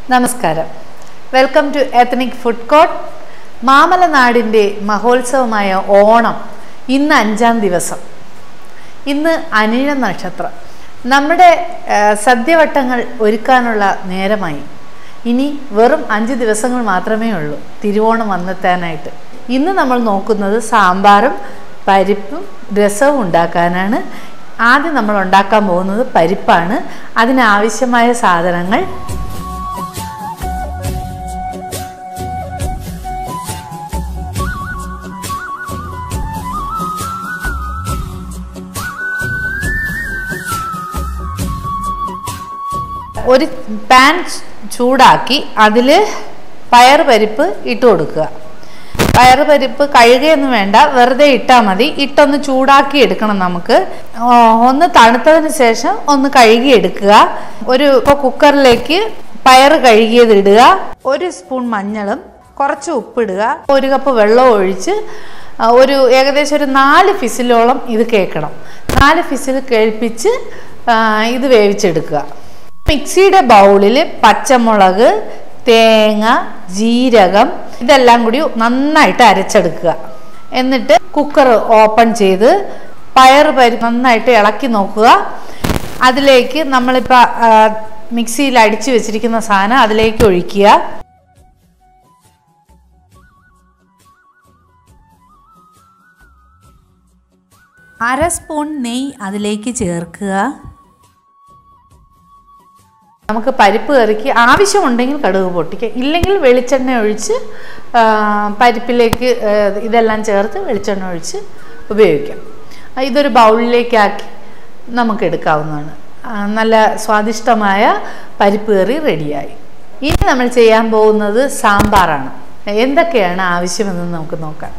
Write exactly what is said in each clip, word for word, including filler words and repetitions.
നമസ്കാരം. Welcome to ethnic food court. മാമലനാടിൻ്റെ മഹോത്സവമായ ഓണം ഇന്ന് അഞ്ചാം ദിവസം. ഇന്ന് അനിഴ നക്ഷത്രം. നമ്മുടെ സദ്യവട്ടങ്ങൾ ഒരുക്കാനുള്ള നേരമായി. ഇനി വെറും അഞ്ച് ദിവസങ്ങൾ മാത്രമേ ഉള്ളൂ തിരുവോണം വന്നെത്താനായിട്ട്. ഇന്ന് നമ്മൾ നോക്കുന്നത് സാമ്പാറും പരിപ്പും രസവും ഉണ്ടാക്കാനാണ്. ആദ്യം നമ്മൾ ഉണ്ടാക്കാൻ പോകുന്നത് പരിപ്പാണ്. അതിനാവശ്യമായ സാധനങ്ങൾ: ഒരു പാൻ ചൂടാക്കി അതിൽ പയർ പരിപ്പ് ഇട്ട് കൊടുക്കുക. പയർ പരിപ്പ് കഴുകുകയൊന്നും വേണ്ട, വെറുതെ ഇട്ടാൽ മതി. ഇട്ടൊന്ന് ചൂടാക്കി എടുക്കണം. നമുക്ക് ഒന്ന് തണുത്തതിന് ശേഷം ഒന്ന് കഴുകി എടുക്കുക. ഒരു ഇപ്പോൾ കുക്കറിലേക്ക് പയർ കഴുകിയത് ഇടുക. ഒരു സ്പൂൺ മഞ്ഞളും കുറച്ച് ഉപ്പിടുക. ഒരു കപ്പ് വെള്ളം ഒഴിച്ച് ഒരു ഏകദേശം ഒരു നാല് ഫിസിലോളം ഇത് കേൾക്കണം. നാല് ഫിസിൽ കേൾപ്പിച്ച് ഇത് വേവിച്ചെടുക്കുക. മിക്സിയുടെ ബൗളിൽ പച്ചമുളക്, തേങ്ങ, ജീരകം ഇതെല്ലാം കൂടി നന്നായിട്ട് അരച്ചെടുക്കുക. എന്നിട്ട് കുക്കർ ഓപ്പൺ ചെയ്ത് പയർ പരി നന്നായിട്ട് ഇളക്കി നോക്കുക. അതിലേക്ക് നമ്മളിപ്പോൾ മിക്സിയിൽ അടിച്ചു വെച്ചിരിക്കുന്ന സാധനം അതിലേക്ക് ഒഴിക്കുക. അര സ്പൂൺ നെയ്യ് അതിലേക്ക് ചേർക്കുക. നമുക്ക് പരിപ്പ് കറിക്ക് ആവശ്യമുണ്ടെങ്കിൽ കടുക് പൊട്ടിക്കുക, ഇല്ലെങ്കിൽ വെളിച്ചെണ്ണ ഒഴിച്ച് പരിപ്പിലേക്ക് ഇതെല്ലാം ചേർത്ത് വെളിച്ചെണ്ണ ഒഴിച്ച് ഉപയോഗിക്കാം. ഇതൊരു ബൗളിലേക്കാക്കി നമുക്ക് എടുക്കാവുന്നതാണ്. നല്ല സ്വാദിഷ്ടമായ പരിപ്പ് കറി റെഡിയായി. ഇനി നമ്മൾ ചെയ്യാൻ പോകുന്നത് സാമ്പാറാണ്. എന്തൊക്കെയാണ് ആവശ്യമെന്ന് നമുക്ക് നോക്കാം.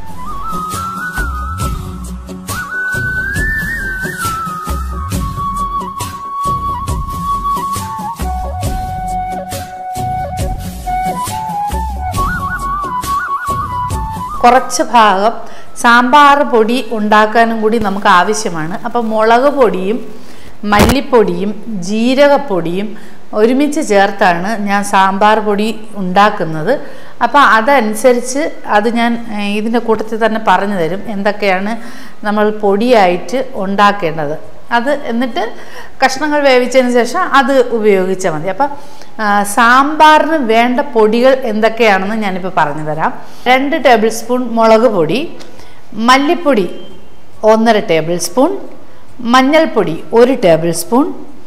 കുറച്ച് ഭാഗം സാമ്പാർ പൊടി ഉണ്ടാക്കാനും കൂടി നമുക്ക് ആവശ്യമാണ്. അപ്പോൾ മുളക് പൊടിയും മല്ലിപ്പൊടിയും ജീരകപ്പൊടിയും ഒരുമിച്ച് ചേർത്താണ് ഞാൻ സാമ്പാർ പൊടി ഉണ്ടാക്കുന്നത്. അപ്പോൾ അതനുസരിച്ച് അത് ഞാൻ ഇതിൻ്റെ കൂട്ടത്തിൽ തന്നെ പറഞ്ഞു തരും എന്തൊക്കെയാണ് നമ്മൾ പൊടിയായിട്ട് ഉണ്ടാക്കേണ്ടത്. അത് എന്നിട്ട് കഷ്ണങ്ങൾ വേവിച്ചതിന് ശേഷം അത് ഉപയോഗിച്ചാൽ മതി. അപ്പം സാമ്പാറിന് വേണ്ട പൊടികൾ എന്തൊക്കെയാണെന്ന് ഞാനിപ്പോൾ പറഞ്ഞു തരാം. രണ്ട് ടേബിൾ സ്പൂൺ മുളക് പൊടി, മല്ലിപ്പൊടി ഒന്നര ടേബിൾ സ്പൂൺ, മഞ്ഞൾപ്പൊടി ഒരു ടേബിൾ സ്പൂൺ,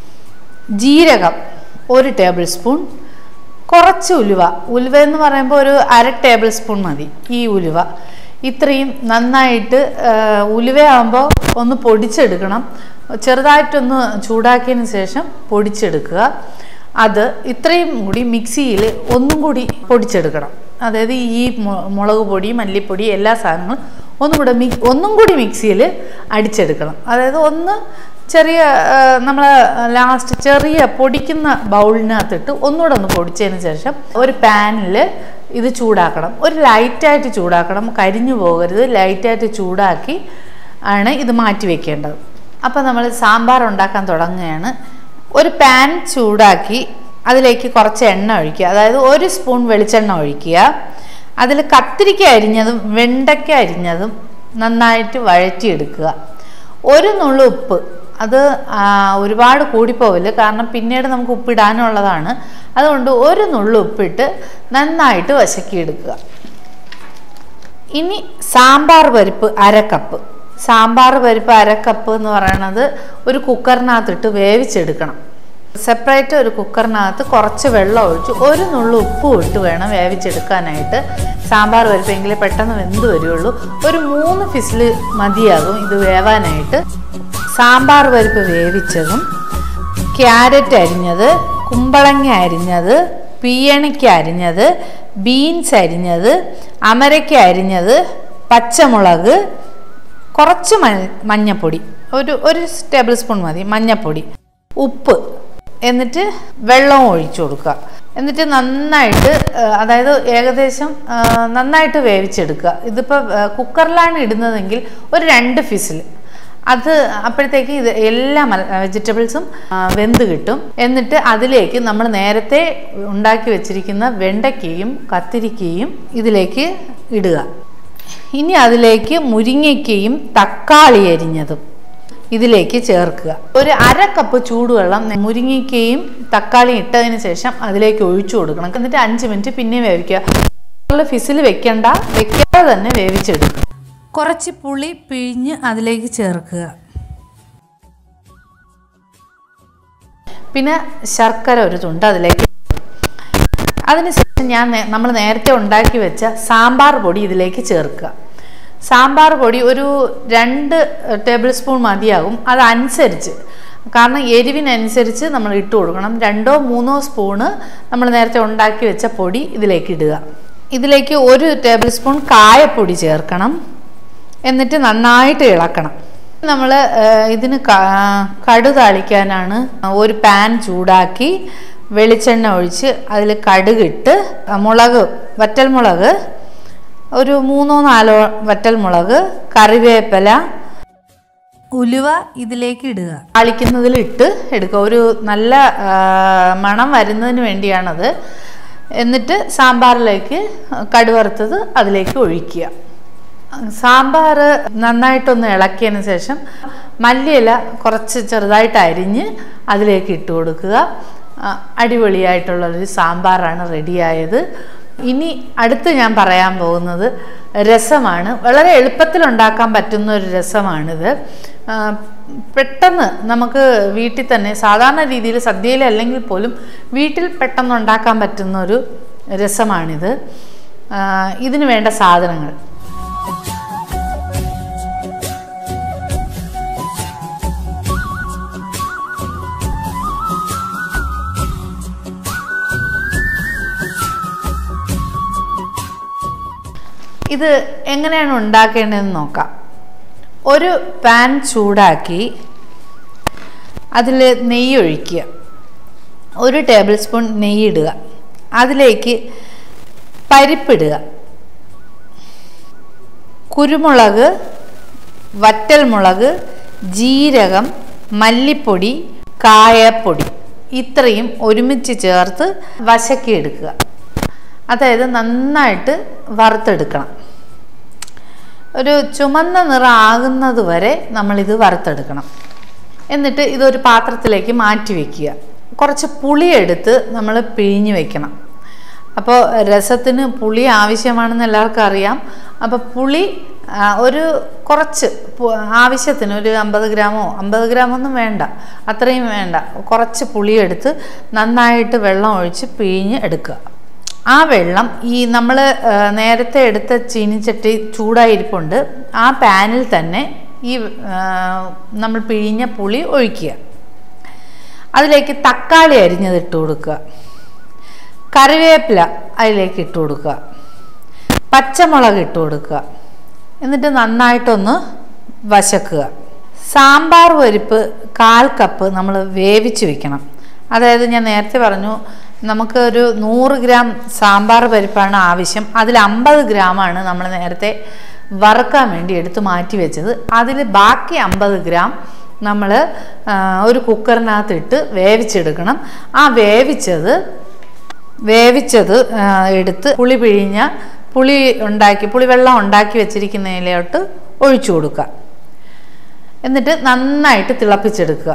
ജീരകം ഒരു ടേബിൾ സ്പൂൺ, കുറച്ച് ഉലുവ. ഉലുവ എന്ന് പറയുമ്പോൾ ഒരു അര ടേബിൾ സ്പൂൺ മതി ഈ ഉലുവ. ഇത്രയും നന്നായിട്ട് ഉലുവയാകുമ്പോൾ ഒന്ന് പൊടിച്ചെടുക്കണം. ചെറുതായിട്ടൊന്ന് ചൂടാക്കിയതിന് ശേഷം പൊടിച്ചെടുക്കുക. അത് ഇത്രയും കൂടി മിക്സിയിൽ ഒന്നും കൂടി പൊടിച്ചെടുക്കണം. അതായത് ഈ മുളക് പൊടി മല്ലിപ്പൊടി എല്ലാ സാധനങ്ങളും ഒന്നും കൂടെ മി ഒന്നും കൂടി മിക്സിയിൽ അടിച്ചെടുക്കണം. അതായത് ഒന്ന് ചെറിയ നമ്മൾ ലാസ്റ്റ് ചെറിയ പൊടിക്കുന്ന ബൗളിനകത്തിട്ട് ഒന്നുകൂടെ ഒന്ന് പൊടിച്ചതിന് ശേഷം ഒരു പാനിൽ ഇത് ചൂടാക്കണം. ഒരു ലൈറ്റായിട്ട് ചൂടാക്കണം, കരിഞ്ഞു പോകരുത്. ലൈറ്റായിട്ട് ചൂടാക്കി ആണ് ഇത് മാറ്റി വെക്കേണ്ടത്. അപ്പോൾ നമ്മൾ സാമ്പാർ ഉണ്ടാക്കാൻ തുടങ്ങുകയാണ്. ഒരു പാൻ ചൂടാക്കി അതിലേക്ക് കുറച്ച് എണ്ണ ഒഴിക്കുക. അതായത് ഒരു സ്പൂൺ വെളിച്ചെണ്ണ ഒഴിക്കുക. അതിൽ കത്തിരിക്ക അരിഞ്ഞതും വെണ്ടയ്ക്ക അരിഞ്ഞതും നന്നായിട്ട് വഴറ്റിയെടുക്കുക. ഒരു നുള്ളു ഉപ്പ്, അത് ഒരുപാട് കൂടിപ്പോവില്ല, കാരണം പിന്നീട് നമുക്ക് ഉപ്പിടാനുള്ളതാണ്. അതുകൊണ്ട് ഒരു നുള്ളു ഉപ്പിട്ട് നന്നായിട്ട് വശക്കിയെടുക്കുക. ഇനി സാമ്പാർ പരിപ്പ് അര കപ്പ്. സാമ്പാർ പരിപ്പ് അര കപ്പ് എന്ന് പറയുന്നത് ഒരു കുക്കറിനകത്തിട്ട് വേവിച്ചെടുക്കണം. സെപ്പറേറ്റ് ഒരു കുക്കറിനകത്ത് കുറച്ച് വെള്ളം ഒഴിച്ച് ഒരു നുള്ളു ഉപ്പ് ഇട്ട് വേണം വേവിച്ചെടുക്കാനായിട്ട്. സാമ്പാർ പരിപ്പെങ്കിൽ പെട്ടെന്ന് വെന്ത് വരുള്ളൂ. ഒരു മൂന്ന് ഫിസിൽ മതിയാകും ഇത് വേവാനായിട്ട്. സാമ്പാർ പരിപ്പ് വേവിച്ചതും ക്യാരറ്റ് അരിഞ്ഞത്, കുമ്പളങ്ങ അരിഞ്ഞത്, പീയണിക്ക അരിഞ്ഞത്, ബീൻസ് അരിഞ്ഞത്, അമരയ്ക്ക അരിഞ്ഞത്, പച്ചമുളക്, കുറച്ച് മഞ്ഞപ്പൊടി ഒരു ഒരു ടേബിൾ സ്പൂൺ മതി മഞ്ഞപ്പൊടി, ഉപ്പ്, എന്നിട്ട് വെള്ളവും ഒഴിച്ചു കൊടുക്കുക. എന്നിട്ട് നന്നായിട്ട് അതായത് ഏകദേശം നന്നായിട്ട് വേവിച്ചെടുക്കുക. ഇതിപ്പോൾ കുക്കറിലാണ് ഇടുന്നതെങ്കിൽ ഒരു രണ്ട് ഫിസിൽ അത് അപ്പോഴത്തേക്ക് ഇത് എല്ലാ വെജിറ്റബിൾസും വെന്ത് കിട്ടും. എന്നിട്ട് അതിലേക്ക് നമ്മൾ നേരത്തെ ഉണ്ടാക്കി വെച്ചിരിക്കുന്ന വെണ്ടയ്ക്കയും കത്തിരിക്കയും ഇതിലേക്ക് ഇടുക. ഇനി അതിലേക്ക് മുരിങ്ങയ്ക്കയും തക്കാളി അരിഞ്ഞതും ഇതിലേക്ക് ചേർക്കുക. ഒരു അര കപ്പ് ചൂടുവെള്ളം മുരിങ്ങയ്ക്കയും തക്കാളിയും ഇട്ടതിന് ശേഷം അതിലേക്ക് ഒഴിച്ചു കൊടുക്കണം. എന്നിട്ട് അഞ്ച് മിനിറ്റ് പിന്നെ വേവിക്കുക. ഫിസിൽ വെക്കണ്ട, വെക്കാതെ തന്നെ വേവിച്ചെടുക്കുക. കുറച്ച് പുളി പിഴിഞ്ഞ് അതിലേക്ക് ചേർക്കുക. പിന്നെ ശർക്കര ഒരു തുണ്ട് അതിലേക്ക്. അതിനുശേഷം ഞാൻ നമ്മൾ നേരത്തെ ഉണ്ടാക്കി വെച്ച സാമ്പാർ പൊടി ഇതിലേക്ക് ചേർക്കുക. സാമ്പാർ പൊടി ഒരു രണ്ട് ടേബിൾ സ്പൂൺ മതിയാകും. അതനുസരിച്ച്, കാരണം എരിവിനനുസരിച്ച് നമ്മൾ ഇട്ട് കൊടുക്കണം. രണ്ടോ മൂന്നോ സ്പൂണ് നമ്മൾ നേരത്തെ ഉണ്ടാക്കി വെച്ച പൊടി ഇതിലേക്ക് ഇടുക. ഇതിലേക്ക് ഒരു ടേബിൾ സ്പൂൺ കായപ്പൊടി ചേർക്കണം. എന്നിട്ട് നന്നായിട്ട് ഇളക്കണം. നമ്മൾ ഇതിന് കടു താളിക്കാനാണ് ഒരു പാൻ ചൂടാക്കി വെളിച്ചെണ്ണ ഒഴിച്ച് അതിൽ കടുകിട്ട് മുളക്, വറ്റൽമുളക് ഒരു മൂന്നോ നാലോ വറ്റൽമുളക്, കറിവേപ്പില, ഉലുവ ഇതിലേക്ക് ഇടുക. താളിക്കുന്നതിൽ ഇട്ട് എടുക്കുക. ഒരു നല്ല മണം വരുന്നതിന് വേണ്ടിയാണത്. എന്നിട്ട് സാമ്പാറിലേക്ക് കടുവറുത്തത് അതിലേക്ക് ഒഴിക്കുക. സാമ്പാർ നന്നായിട്ടൊന്ന് ഇളക്കിയതിന് ശേഷം മല്ലിയില കുറച്ച് ചെറുതായിട്ട് അരിഞ്ഞ് അതിലേക്ക് ഇട്ട് കൊടുക്കുക. അടിപൊളിയായിട്ടുള്ളൊരു സാമ്പാറാണ് റെഡിയായത്. ഇനി അടുത്ത് ഞാൻ പറയാൻ പോകുന്നത് രസമാണ്. വളരെ എളുപ്പത്തിൽ ഉണ്ടാക്കാൻ പറ്റുന്ന ഒരു രസമാണിത്. പെട്ടെന്ന് നമുക്ക് വീട്ടിൽ തന്നെ സാധാരണ രീതിയിൽ സദ്യയിൽ അല്ലെങ്കിൽ പോലും വീട്ടിൽ പെട്ടെന്ന് ഉണ്ടാക്കാൻ പറ്റുന്ന ഒരു രസമാണിത്. ഇതിന് വേണ്ട സാധനങ്ങൾ: ഇത് എങ്ങനെയാണ് ഉണ്ടാക്കേണ്ടതെന്ന് നോക്കാം. ഒരു പാൻ ചൂടാക്കി അതിൽ നെയ്യ് ഒഴിക്കുക. ഒരു ടേബിൾ സ്പൂൺ നെയ്യ് ഇടുക. അതിലേക്ക് പരിപ്പിടുക, കുരുമുളക്, വറ്റൽമുളക്, ജീരകം, മല്ലിപ്പൊടി, കായപ്പൊടി ഇത്രയും ഒരുമിച്ച് ചേർത്ത് വശക്കി എടുക്കുക. അതായത് നന്നായിട്ട് വറുത്തെടുക്കണം. ഒരു ചുമന്ന നിറം ആകുന്നത് വരെ നമ്മളിത് വറുത്തെടുക്കണം. എന്നിട്ട് ഇതൊരു പാത്രത്തിലേക്ക് മാറ്റി വയ്ക്കുക. കുറച്ച് പുളിയെടുത്ത് നമ്മൾ പിഴിഞ്ഞ് വയ്ക്കണം. അപ്പോൾ രസത്തിന് പുളി ആവശ്യമാണെന്ന് എല്ലാവർക്കും അറിയാം. അപ്പോൾ പുളി ഒരു കുറച്ച് ആവശ്യത്തിന് ഒരു അമ്പത് ഗ്രാമോ അമ്പത് ഗ്രാമൊന്നും വേണ്ട, അത്രയും വേണ്ട. കുറച്ച് പുളിയെടുത്ത് നന്നായിട്ട് വെള്ളം ഒഴിച്ച് പിഴിഞ്ഞ് എടുക്കുക. ആ വെള്ളം ഈ നമ്മൾ നേരത്തെ എടുത്ത ചീനിച്ചട്ടി ചൂടായിരിപ്പുണ്ട്, ആ പാനിൽ തന്നെ ഈ നമ്മൾ പിഴിഞ്ഞ പുളി ഒഴിക്കുക. അതിലേക്ക് തക്കാളി അരിഞ്ഞത് ഇട്ട് കൊടുക്കുക. കറിവേപ്പില അതിലേക്ക് ഇട്ട് കൊടുക്കുക. പച്ചമുളക് ഇട്ട് കൊടുക്കുക. എന്നിട്ട് നന്നായിട്ടൊന്ന് വശക്കുക. സാമ്പാർ പരിപ്പ് കാൽ കപ്പ് നമ്മൾ വേവിച്ച് വെക്കണം. അതായത് ഞാൻ നേരത്തെ പറഞ്ഞു നമുക്ക് ഒരു നൂറ് ഗ്രാം സാമ്പാർ പരിപ്പാണ് ആവശ്യം. അതിൽ അമ്പത് ഗ്രാമാണ് നമ്മൾ നേരത്തെ വറുക്കാൻ വേണ്ടി എടുത്ത് മാറ്റി വെച്ചത്. അതിൽ ബാക്കി അമ്പത് ഗ്രാം നമ്മൾ ഒരു കുക്കറിനകത്ത് ഇട്ട് വേവിച്ചെടുക്കണം. ആ വേവിച്ചത് വേവിച്ചത് എടുത്ത് പുളി പിഴിഞ്ഞ പുളി ഉണ്ടാക്കി പുളി വെള്ളം ഉണ്ടാക്കി വെച്ചിരിക്കുന്നതിലോട്ട് ഒഴിച്ചു കൊടുക്കുക. എന്നിട്ട് നന്നായിട്ട് തിളപ്പിച്ചെടുക്കുക.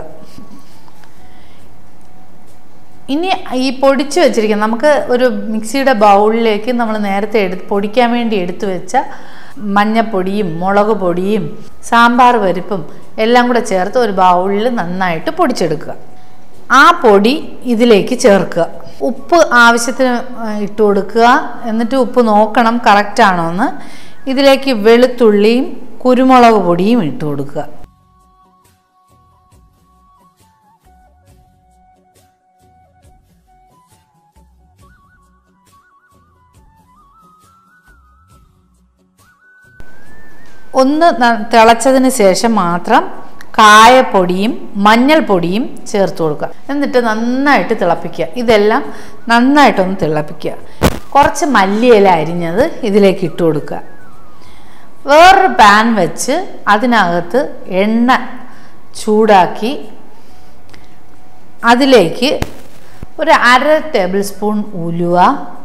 ഇനി ഈ പൊടിച്ച് വെച്ചിരിക്കുന്ന നമുക്ക് ഒരു മിക്സിയുടെ ബൗളിലേക്ക് നമ്മൾ നേരത്തെ എടുത്ത് പൊടിക്കാൻ വേണ്ടി എടുത്തു വെച്ച മഞ്ഞപ്പൊടിയും മുളക് പൊടിയും സാമ്പാർ പരിപ്പും എല്ലാം കൂടെ ചേർത്ത് ഒരു ബൗളിൽ നന്നായിട്ട് പൊടിച്ചെടുക്കുക. ആ പൊടി ഇതിലേക്ക് ചേർക്കുക. ഉപ്പ് ആവശ്യത്തിന് ഇട്ട് കൊടുക്കുക. എന്നിട്ട് ഉപ്പ് നോക്കണം കറക്റ്റ് ആണോ എന്ന്. ഇതിലേക്ക് വെളുത്തുള്ളിയും കുരുമുളക് പൊടിയും ഇട്ട് കൊടുക്കുക. ഒന്ന് തിളച്ചതിന് ശേഷം മാത്രം കായപ്പൊടിയും മഞ്ഞൾപ്പൊടിയും ചേർത്ത് കൊടുക്കുക. എന്നിട്ട് നന്നായിട്ട് തിളപ്പിക്കുക. ഇതെല്ലാം നന്നായിട്ടൊന്ന് തിളപ്പിക്കുക. കുറച്ച് മല്ലിയില അരിഞ്ഞത് ഇതിലേക്ക് ഇട്ട് കൊടുക്കുക. വേറൊരു പാൻ വെച്ച് അതിനകത്ത് എണ്ണ ചൂടാക്കി അതിലേക്ക് ഒരു അര ടേബിൾ സ്പൂൺ ഉലുവ,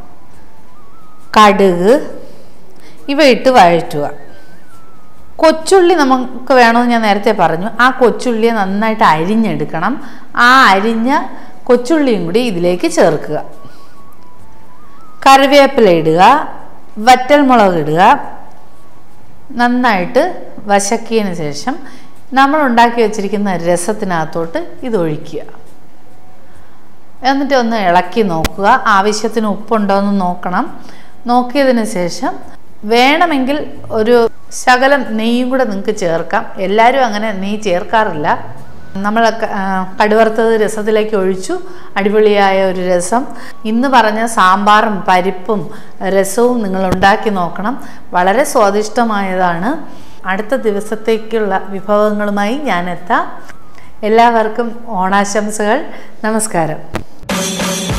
കടുക് ഇവ ഇട്ട് വഴറ്റുക. കൊച്ചുള്ളി നമുക്ക് വേണമെന്ന് ഞാൻ നേരത്തെ പറഞ്ഞു. ആ കൊച്ചുള്ളിയെ നന്നായിട്ട് അരിഞ്ഞെടുക്കണം. ആ അരിഞ്ഞ കൊച്ചുള്ളിയും കൂടി ഇതിലേക്ക് ചേർക്കുക. കറിവേപ്പില ഇടുക, വറ്റൽമുളക് ഇടുക. നന്നായിട്ട് വശക്കിയതിന് ശേഷം നമ്മൾ ഉണ്ടാക്കി വെച്ചിരിക്കുന്ന രസത്തിനകത്തോട്ട് ഇതൊഴിക്കുക. എന്നിട്ട് ഒന്ന് ഇളക്കി നോക്കുക. ആവശ്യത്തിന് ഉപ്പുണ്ടോ എന്ന് നോക്കണം. നോക്കിയതിന് ശേഷം വേണമെങ്കിൽ ഒരു ശകലം നെയ്യും കൂടെ നിങ്ങൾക്ക് ചേർക്കാം. എല്ലാവരും അങ്ങനെ നെയ്യ് ചേർക്കാറില്ല. നമ്മൾ കടുവറുത്തത് രസത്തിലേക്ക് ഒഴിച്ചു. അടിപൊളിയായ ഒരു രസം. ഇന്ന് പറഞ്ഞ സാമ്പാറും പരിപ്പും രസവും നിങ്ങൾ ഉണ്ടാക്കി നോക്കണം. വളരെ സ്വാദിഷ്ടമായതാണ്. അടുത്ത ദിവസത്തേക്കുള്ള വിഭവങ്ങളുമായി ഞാൻ എത്താം. എല്ലാവർക്കും ഓണാശംസകൾ. നമസ്കാരം.